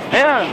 Vean.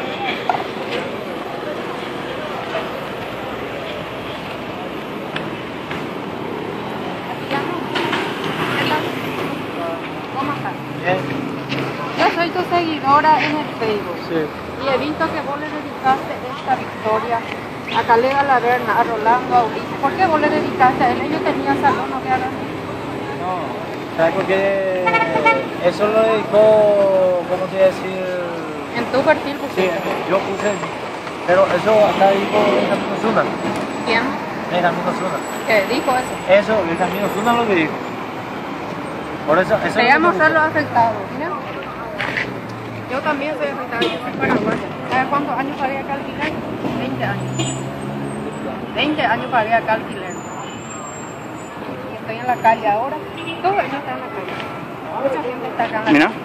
¿Cómo estás? Bien. Yo soy tu seguidora en el Facebook. Sí. Y he visto que vos le dedicaste esta victoria a Calega Laverna, a Rolando, a Ulises. ¿Por qué vos le dedicaste a él? Ellos tenían salón, no que hagan. No, ¿sabes por qué? Eso lo dedicó, ¿cómo te iba a decir? En tu perfil Sí, pusiste. yo puse, pero eso hasta dijo Benjamín Osuna. ¿Quién? Benjamín Osuna. ¿Qué dijo eso? Eso, Benjamín Osuna lo que dijo. Por eso, eso Te voy es a lo que mostrar me los gusta. afectados. Mira. Yo también soy afectada, yo soy paraguaya. ¿Sabes cuántos años pagué acá alquiler? 20 años. 20 años pagué acá alquiler. Y estoy en la calle ahora. Todo eso está en la calle. Mucha gente está acá en la Mira. calle.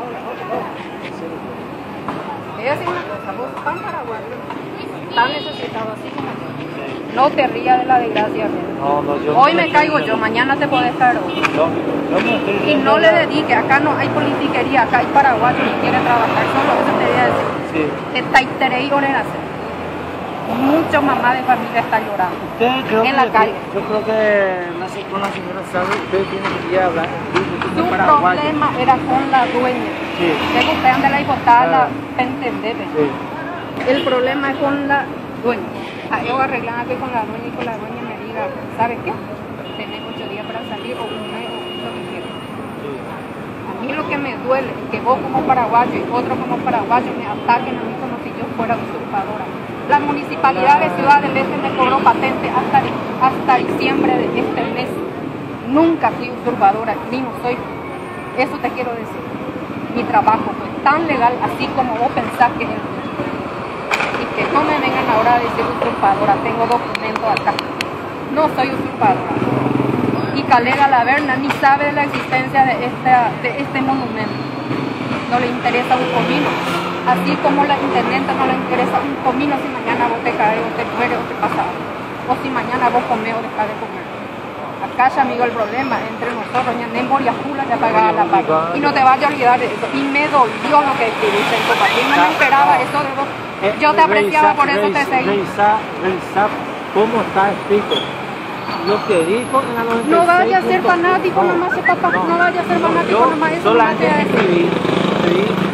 Te voy a decir una cosa, vos tan paraguayo, tan necesitado así como yo. No te rías de la desgracia. No, no, yo Hoy no me estoy caigo riendo. yo, mañana te podés caer otro. Yo me estoy Y riendo no le de la- dedique, acá no hay politiquería, acá hay paraguayos que quieren trabajar, solo eso te voy a decir. Sí. Está interés muchos mamás de familia están llorando. Usted creo En que la calle. Yo creo que con la señora sabe, usted tiene que ir a hablar. Su problema era con la dueña. Sí. Que usted anda la hipotada, entendete. Sí. El problema es con la dueña. Yo arreglar aquí con la dueña y con la dueña me diga, ¿sabes qué? Tenés 8 días para salir o un mes o lo que quieras. A mí lo que me duele es que vos como paraguayo y otro como paraguayo me ataquen a mí como si yo fuera usurpadora. La municipalidad de Ciudad del Este me cobró patente hasta diciembre de este mes. Nunca fui usurpadora, ni no soy. Eso te quiero decir. Mi trabajo fue tan legal así como vos pensás que es el tuyo. Y que no me vengan ahora a decir usurpadora, tengo documentos acá. No soy usurpadora. Y Calega Laverna ni sabe de la existencia de este monumento. No le interesa un comino. Así como la intendenta no le interesa un comino si mañana vos te caes o te mueres o te pasa algo. O si mañana vos comés o dejás de comer. Acá ya amigo el problema entre nosotros, ya Nembor y Ajula ya pagaba la paga. Y no te vayas a olvidar de eso. Y me dolió lo que escribiste en tu papel. No me esperaba eso de vos. Yo te apreciaba, por eso te seguí. Revisar cómo está escrito. Lo que dijo en la 96. No vaya a ser fanático nomás, papá. No vaya a ser fanático nomás. Eso no Solamente te escribí